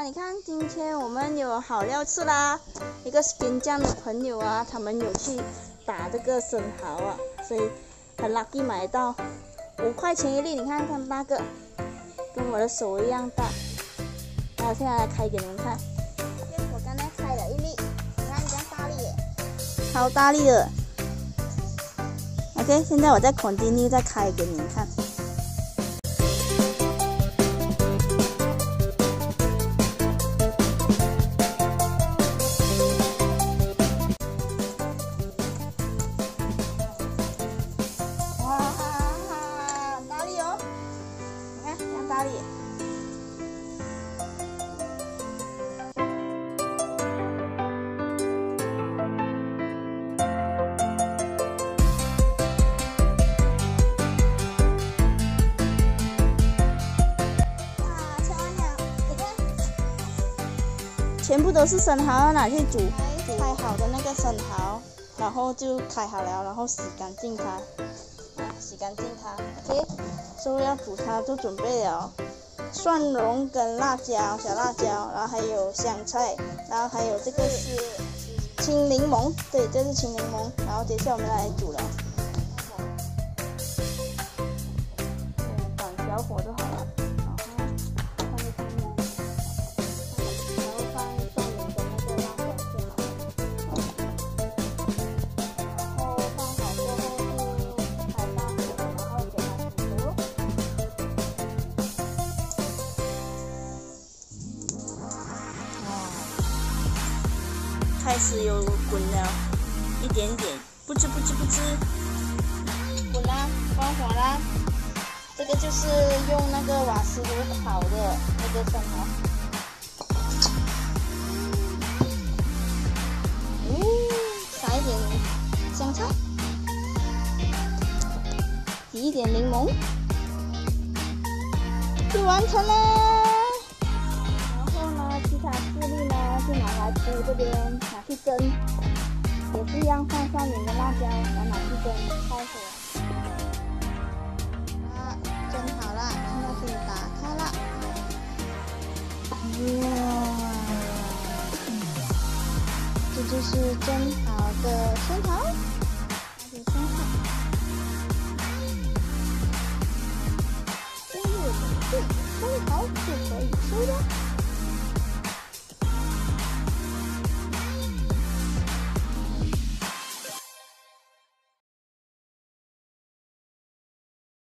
你看，今天我们有好料吃啦！一个边疆的朋友啊，他们有去打这个生蚝啊，所以很 lucky 买到5块钱一粒。你看看那个，跟我的手一样大。那我现在来开给你们看。我刚才开了一粒，你看这样大粒耶，超大粒的。OK， 现在我再continue再开给你们看。大力，哇，漂亮！你看，全部都是生蚝，拿去煮，开好的那个生蚝，然后就开好了，然后洗干净它。洗干净它 ，OK， 所以要煮它就准备了蒜蓉跟辣椒、小辣椒，然后还有香菜，然后还有这个是青柠檬，对，这是青柠檬，然后接下来我们来煮了，转小火就好了，然后放个青柠，然后放蒜蓉跟那个辣椒就好了。开始有滚了，一点点，不知不知不知，滚啦，关火啦。这个就是用那个瓦斯炉烤的那个生蚝。撒一点香菜，挤一点柠檬，就完成了。其他势力呢，就拿来铺这边，拿去蒸，也是一样放蒜蓉的辣椒，然后拿去蒸，开火。啊，蒸好了，现在可以打开了。哇，这就是蒸好的生蚝，拿点生蚝，这个生蚝就可以收了。